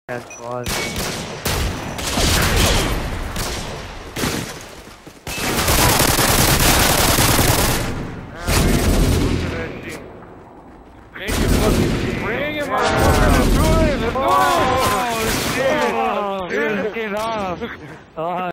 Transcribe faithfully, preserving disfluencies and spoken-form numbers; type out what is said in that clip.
That's fun. Bring him, motherfucker! Let's do it! Oh, shit! Oh,